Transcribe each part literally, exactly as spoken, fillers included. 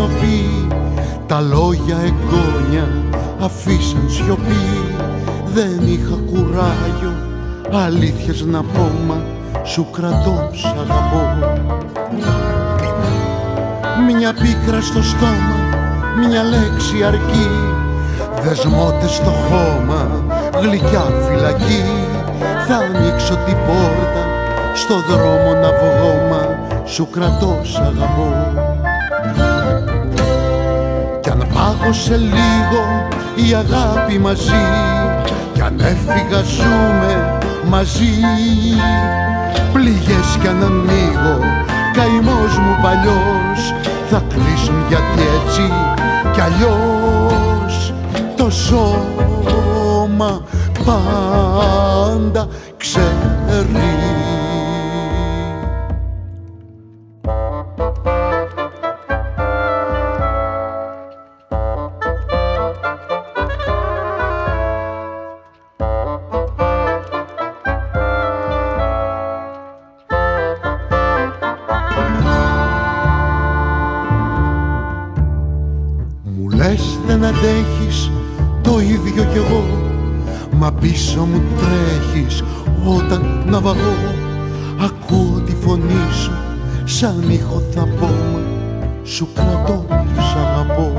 αγάπη. Τα λόγια εγγόνια αφήσαν σιωπή. Δεν είχα κουράγιο αλήθειες να πω, μα σου κρατώ, σ' αγαπώ. Μια πίκρα στο στόμα, μια λέξη αρκεί. Δεσμότες στο χώμα, γλυκιά φυλακή. Θα ανοίξω την πόρτα, στο δρόμο να βγω, μα σου κρατώ, σ' αγαπώ. Κι αν πάγωσε λίγο η αγάπη μαζί, κι αν έφυγα ζούμε μαζί. Πληγές κι αν ανοίγω, καημός μου παλιός, θα κλείσουν γιατί έτσι κι αλλιώς. Το σώμα πάντα ξέρει. Λες δεν αντέχεις, το ίδιο κι εγώ, μα πίσω μου τρέχεις όταν ναυαγώ. Ακούω τη φωνή σου, σαν ήχο θα πω, μα σου κρατώ, σ' αγαπώ.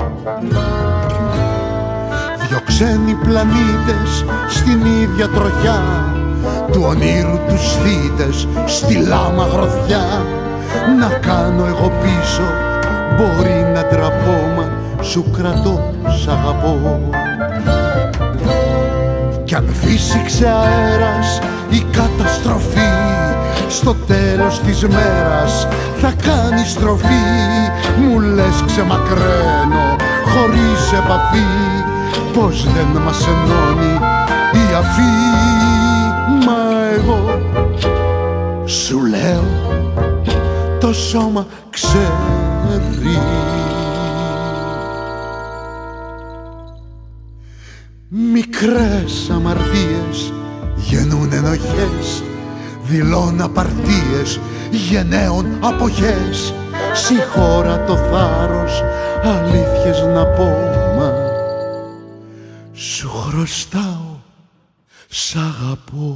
Δυο ξένοι πλανήτες στην ίδια τροχιά, του ονείρου τους θύτες στη λάμα γροθιά. Να κάνω εγώ πίσω, μπορεί να ντραπώ, μα σου κρατώ, σ' αγαπώ. Κι αν φύσηξε αέρας η καταστροφή, στο τέλος της μέρας θα κάνει στροφή. Μου λες ξεμακραίνω χωρίς επαφή, πως δεν μας ενώνει η αφή. Μα εγώ σου λέω το σώμα ξέρει. Μικρές αμαρτίες γεννούν ενοχές, δηλώνουν απαρτίες γενναίων αποχές. Συγχώρα το θάρρος αλήθειες να πω, μα σου χρωστάω, σ' αγαπώ.